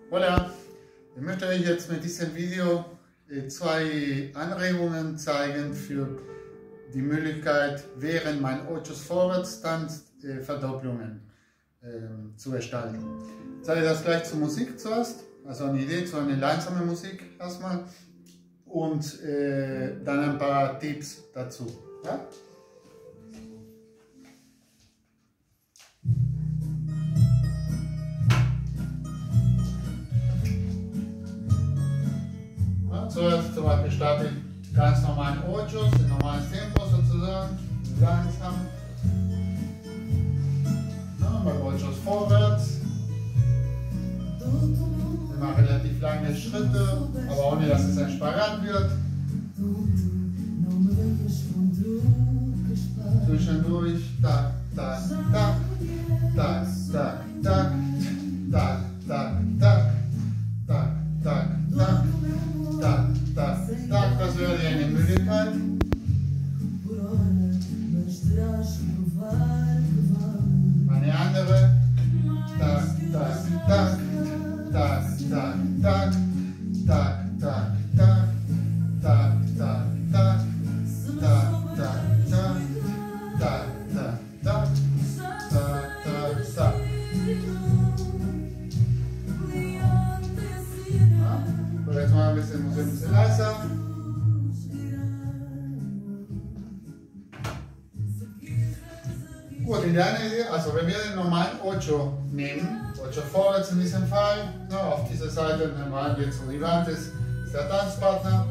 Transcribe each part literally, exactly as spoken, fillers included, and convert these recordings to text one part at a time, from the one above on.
Hola, ich möchte euch jetzt mit diesem Video zwei Anregungen zeigen für die Möglichkeit, während mein Ochos Vorwärtstanz Verdopplungen äh, zu gestalten. Ich zeige das gleich zur Musik zuerst, also eine Idee zu einer langsamen Musik erstmal und äh, dann ein paar Tipps dazu. Ja? Zuerst zum Beispiel starte ich ganz normalen Ochos, in normales Tempo sozusagen, langsam. Ja, bei Ochos vorwärts. Ich mache relativ lange Schritte, aber ohne dass es ein Spagat wird. Zwischendurch, tak, tak, tak, tak, tak, tak, tak, tak, tak, tak, tak, tak. Tak, tak, tak, das wäre eine Möglichkeit. Eine andere. Tak, tak, tak, tak, tak, tak, tak, tak, tak, tak, tak, tak, tak, tak, tak, tak, tak, tak, tak, tak. Jetzt mal ein bisschen, muss ein bisschen leiser. Gut, in der Idee, also wenn wir den normalen Ocho nehmen, Ocho vorwärts in diesem Fall, ne, auf dieser Seite normal geht zu Rivantes, ist der Tanzpartner.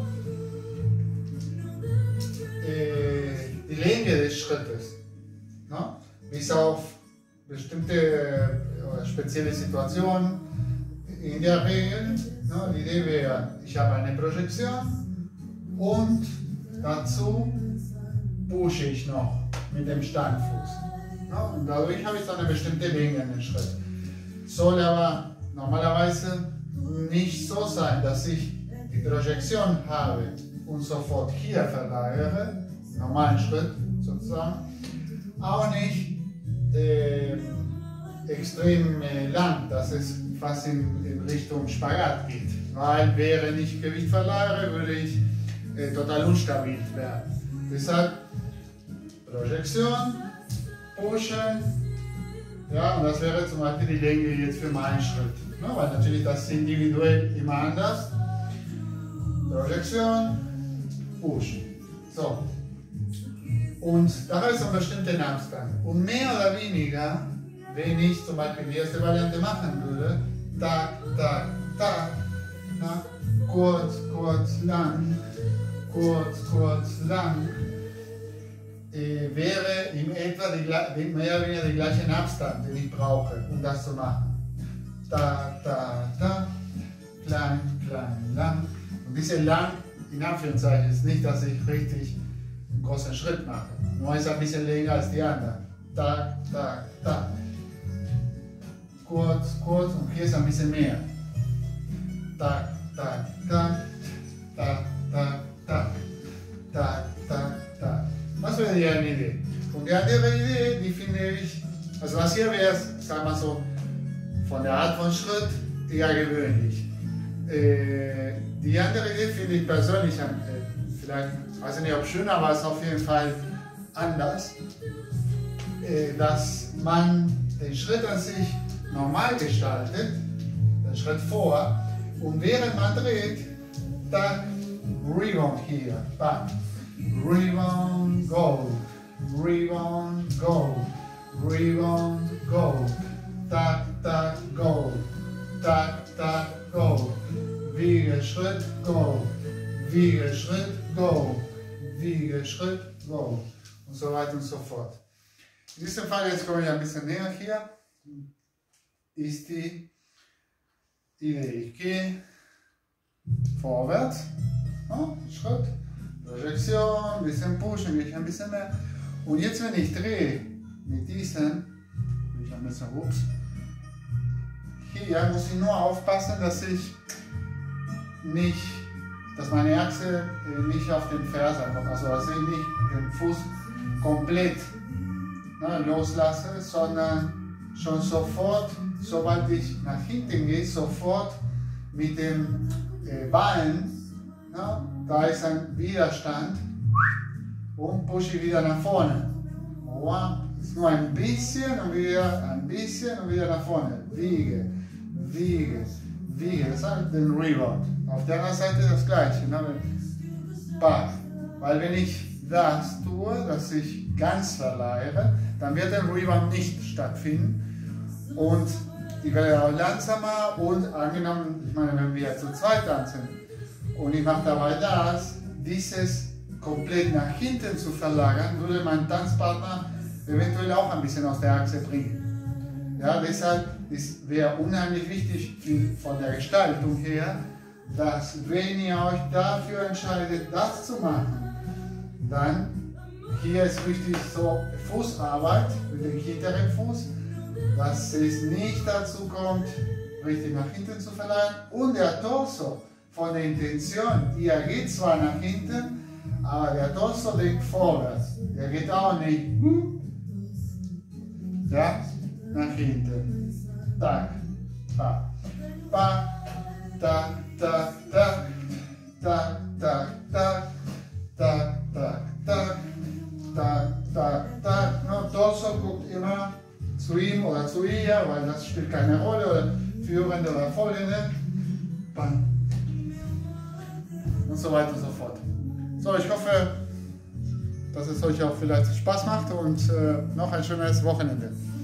Äh, die Länge des Schrittes, ne, bis auf bestimmte äh, spezielle Situationen, in der Regel. No, die Idee wäre, ich habe eine Projektion und dazu pushe ich noch mit dem Standfuß. No, und dadurch habe ich dann eine bestimmte Länge in den Schritt. Soll aber normalerweise nicht so sein, dass ich die Projektion habe und sofort hier verlagere, normalen Schritt sozusagen, auch nicht äh, extrem äh, lang, dass es fast in, in Richtung Spagat geht. Weil während ich Gewicht verlagere, würde ich äh, total unstabil werden. Deshalb Projektion, pushen, ja, und das wäre zum Beispiel die Länge jetzt für meinen Schritt. Ne? Weil natürlich das ist individuell immer anders. Projektion, pushen. So. Und da ist ein bestimmter Abstand. Und mehr oder weniger, wenn ich zum Beispiel die erste Variante machen würde, tak, tak, tak, na, kurz, kurz, lang, kurz, kurz, lang, äh, wäre in etwa die, mehr oder weniger der gleiche Abstand, den ich brauche, um das zu machen. Tak, tak, tak, klein, klein, lang. Und diese lang, in Anführungszeichen, ist nicht, dass ich richtig einen großen Schritt mache. Nur ist ein bisschen länger als die anderen. Tak, tak, tak. Kurz, kurz und hier ist ein bisschen mehr. Tak, tak, tak, tak, tak, tak, tak, tak, tak. Das wäre die eine Idee. Und die andere Idee, die finde ich, also was hier wäre, sagen wir so, von der Art von Schritt eher gewöhnlich. Äh, die andere Idee finde ich persönlich, äh, vielleicht, weiß ich nicht ob schön, aber es ist auf jeden Fall anders, äh, dass man den Schritt an sich normal gestaltet, den Schritt vor, und während man dreht, dann Rebound hier, bam, Rebound, go, Rebound, go, Rebound, go, tak, tak, go, tak, tak, go, Wiegeschritt, go, Wiegeschritt, go, Wiegeschritt, go und so weiter und so fort. In diesem Fall, jetzt komme ich ein bisschen näher hier, ist die Idee. Ich gehe vorwärts, ja, Schritt, Projektion, ein bisschen pushen, gehe ich ein bisschen mehr. Und jetzt, wenn ich drehe mit diesen, ich ein bisschen, ups, hier muss ich nur aufpassen, dass ich nicht, dass meine Achse nicht auf den Fersen kommt, also dass ich nicht den Fuß komplett, ne, loslasse, sondern schon sofort, sobald ich nach hinten gehe, sofort mit dem äh, Bein, ja, da ist ein Widerstand und pushe wieder nach vorne. Ist nur ein bisschen und wieder ein bisschen und wieder nach vorne. Wiege, wiege, wiege. Das ist den Rebound. Auf der anderen Seite das gleiche. Ne? Weil wenn ich das tue, dass ich ganz verleihe, dann wird der Rebound nicht stattfinden. Und ich werde auch langsamer und angenommen, ich meine, wenn wir zu zweit tanzen und ich mache dabei das, dieses komplett nach hinten zu verlagern, würde mein Tanzpartner eventuell auch ein bisschen aus der Achse bringen. Ja, deshalb wäre unheimlich wichtig von der Gestaltung her, dass wenn ihr euch dafür entscheidet, das zu machen, dann hier ist wichtig so Fußarbeit mit dem hinteren Fuß, dass es nicht dazu kommt, richtig nach hinten zu verleihen und der Torso von der Intention, der geht zwar nach hinten, aber der Torso denkt vorwärts, der geht auch nicht ja, nach hinten. Tak, pa, pa, tak, tak, tak, tak, tak, tak, tak, tak, tak, tak, tak, tak. No, Torso guckt immer zu ihm oder zu ihr, weil das spielt keine Rolle, oder Führende oder Folgende. Bam. Und so weiter und so fort. So, ich hoffe, dass es euch auch vielleicht Spaß macht und äh, noch ein schönes Wochenende.